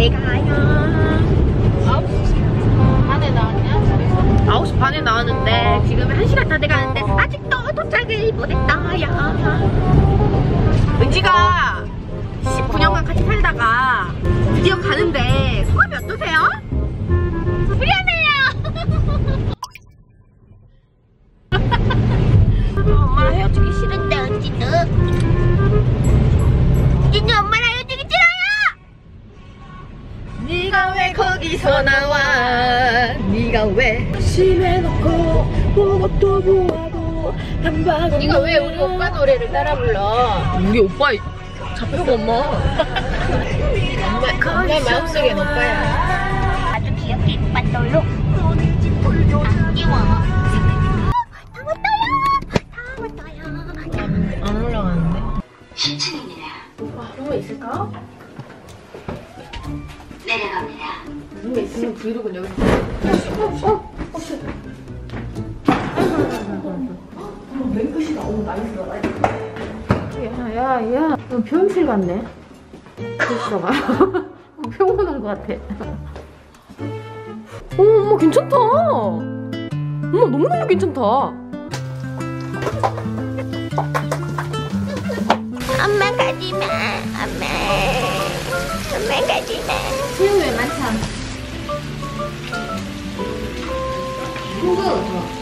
잘 가요. 9시 반에 나왔냐? 9시 반에 나왔는데 지금 1시간 다 돼가는데 아직도 도착을 못했어요. 은지가 19년간 같이 살다가 드디어 가는데 소감이 어떠세요? 불안해요. 엄마랑 헤어지기 싫은데 은지는 엄마랑 헤어지기 싫어요. 네가 왜 거기서 나와? 네가 왜 심해놓고 보고도 보아도 한 방울. 네가 왜 우리 오빠 노래를 따라 불러? 우리 오빠 잡혀가 엄마. 엄마 마음속엔 오빠야. 아주 귀엽게 이쁜 돌로 귀여워. 다 왔어요. 안 올라가는데? 10층입니다. 한번 있을까? 내려갑니다. 한번 있으면 브이로그는 여기서. 맹크시다. 오 나이스다. 야야야, 너 병실 갔네. 그랬어가. 병원 온 것 같아. 엄마 괜찮다. 엄마 너무너무 괜찮다. 엄마 가지마. 엄마 가지마. 수영 왜 많잖아. 홍보가 좋아.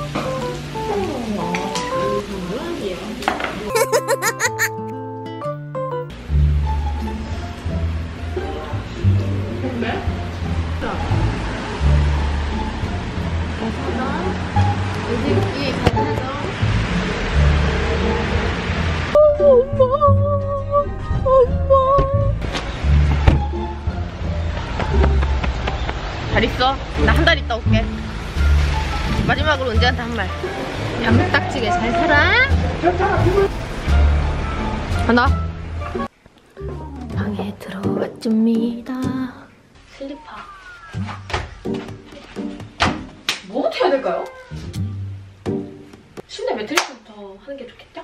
잘 있어. 나 한 달 있다 올게. 마지막으로 은지한테 한 말. 양딱지게 잘 살아. 하나. 방에 들어왔습니다. 슬리퍼. 뭐부터 해야 될까요? 침대 매트리스부터 하는 게 좋겠죠?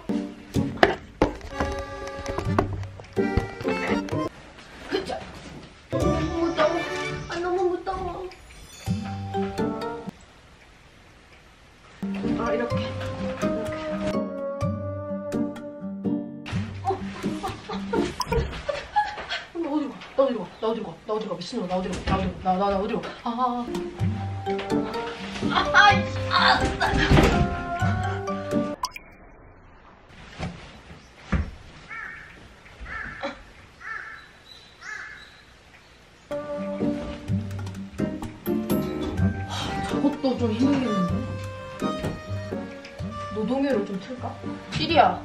그쵸? 너무 무더워. 너무 무더워. 이렇게. 나 어디로 가? 미친놈아, 나 어디로 가? 나 어디로 가? 저것도 좀 힘들겠는데? 노동요로 좀 틀까? 시리야!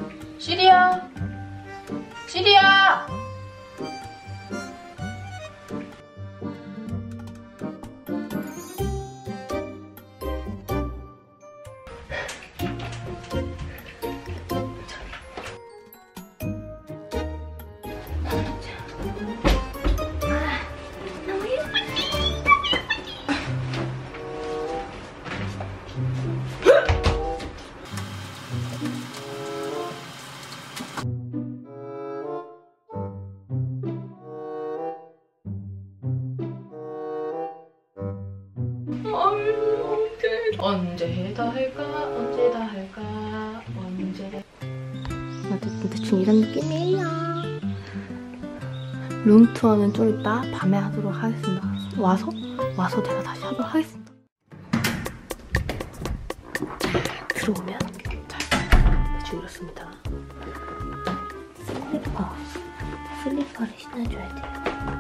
언제 다 할까? 대충 이런 느낌이에요. 룸투어는 좀 이따 밤에 하도록 하겠습니다. 와서 제가 다시 하도록 하겠습니다. 들어오면 대충 이렇습니다. 슬리퍼를 신어줘야 돼요.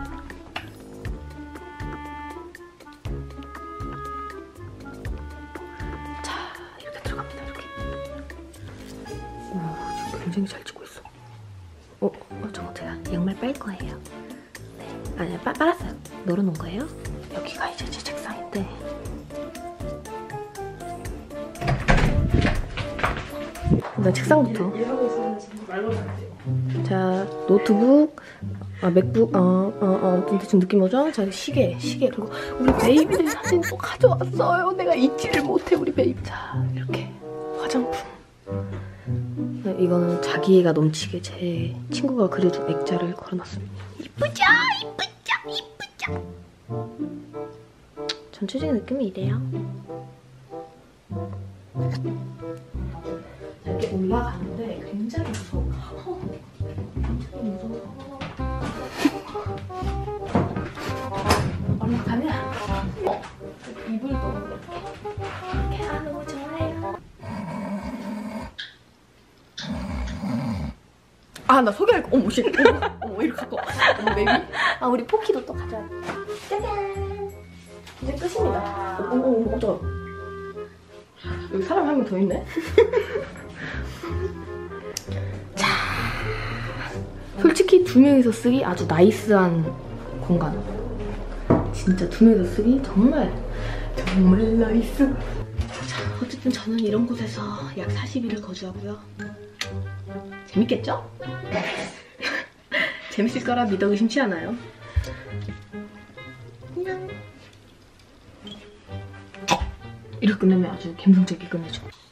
굉장히 잘 찍고 있어. 저거 제가 양말 빨 거예요. 네, 아니 빨았어요. 널어놓은 거예요. 여기가 이제 제 책상인데 일단 책상부터. 자, 노트북, 맥북, 아무튼 대충 느낌 오죠? 자, 시계 그리고 우리 베이비들 사진 또 가져왔어요. 내가 잊지를 못해 우리 베이비. 자, 이렇게 화장품. 이거는 자기애가 넘치게 제 친구가 그려준 액자를 걸어놨습니다. 이쁘죠? 이쁘죠? 전체적인 느낌이 이래요. 이렇게 올라가는데 굉장히 무서워. 굉장히 무서워. 올라가면 이불도 이렇게 너무 좋아요. 아, 나 소개할 거. 어머, 씨. 어머, 이렇게 갖고 와. 어머, 베이비. 아, 우리 포키도 또 가져야 돼. 짜잔. 이제 끝입니다. 어머, 저. 여기 사람 한 명 더 있네? 자. 솔직히 2명이서 쓰기 아주 나이스한 공간. 진짜 2명이서 쓰기 정말 나이스. 자, 어쨌든 저는 이런 곳에서 약 40일을 거주하고요. 재밌겠죠? 재밌을 거라 믿어 의심치 않아요. 안녕. 이렇게 끝내면 아주 감성적이게 끝내죠.